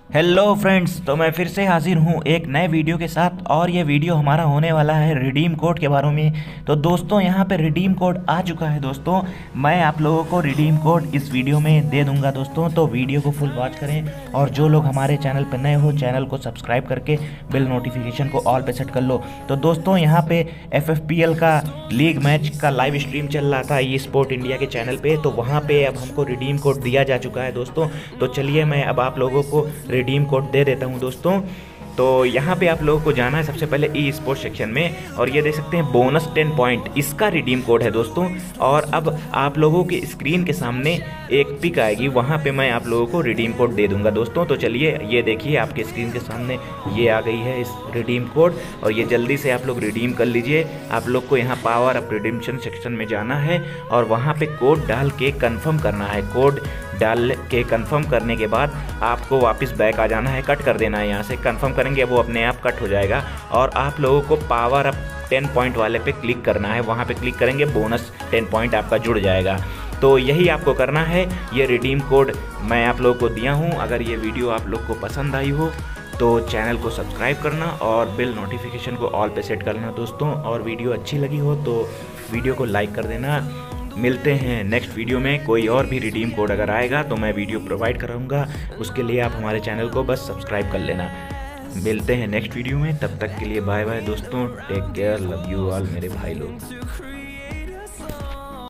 Hello friends, तो मैं फिर से हाजिर हूँ एक नए वीडियो के साथ। और ये वीडियो हमारा होने वाला है रिडीम कोड के बारे में। तो दोस्तों यहाँ पे रिडीम कोड आ चुका है। दोस्तों मैं आप लोगों को रिडीम कोड इस वीडियो में दे दूंगा दोस्तों, तो वीडियो को फुल वॉच करें। और जो लोग हमारे चैनल पर नए हो, चैनल को सब्सक्राइब करके बेल नोटिफिकेशन को ऑल पे सेट कर लो। तो दोस्तों यहाँ पे FFPL का लीग मैच का लाइव स्ट्रीम चल रहा था ई स्पोर्ट इंडिया के चैनल पे, तो वहाँ पे अब हमको रिडीम कोड दिया जा चुका है दोस्तों। तो चलिए मैं अब आप लोगों को रिडीम कोड दे देता हूं दोस्तों। तो यहाँ पे आप लोगों को जाना है सबसे पहले ई स्पोर्ट्स सेक्शन में, और ये देख सकते हैं बोनस 10 पॉइंट इसका रिडीम कोड है दोस्तों। और अब आप लोगों के स्क्रीन के सामने एक पिक आएगी, वहाँ पे मैं आप लोगों को रिडीम कोड दे दूंगा दोस्तों। तो चलिए ये देखिए आपके स्क्रीन के सामने ये आ गई है इस रिडीम कोड, और ये जल्दी से आप लोग रिडीम कर लीजिए। आप लोग को यहाँ पावर अप रिडीम्पशन सेक्शन में जाना है और वहाँ पे कोड डाल के कंफर्म करना है। कोड डाल के कंफर्म करने के बाद आपको वापस बैक आ जाना है, कट कर देना है। यहाँ से कंफर्म करेंगे वो अपने आप कट हो जाएगा, और आप लोगों को पावर अप 10 पॉइंट वाले पे क्लिक करना है। वहाँ पे क्लिक करेंगे बोनस 10 पॉइंट आपका जुड़ जाएगा। तो यही आपको करना है। ये रिडीम कोड मैं आप लोगों को दिया हूँ। अगर ये वीडियो आप लोग को पसंद आई हो तो चैनल को सब्सक्राइब करना और बेल नोटिफिकेशन को ऑल पे सेट करना दोस्तों। और वीडियो अच्छी लगी हो तो वीडियो को लाइक कर देना। मिलते हैं नेक्स्ट वीडियो में। कोई और भी रिडीम कोड अगर आएगा तो मैं वीडियो प्रोवाइड कराऊंगा, उसके लिए आप हमारे चैनल को बस सब्सक्राइब कर लेना। मिलते हैं नेक्स्ट वीडियो में, तब तक के लिए बाय बाय दोस्तों। Take care, love you all मेरे भाई लोग।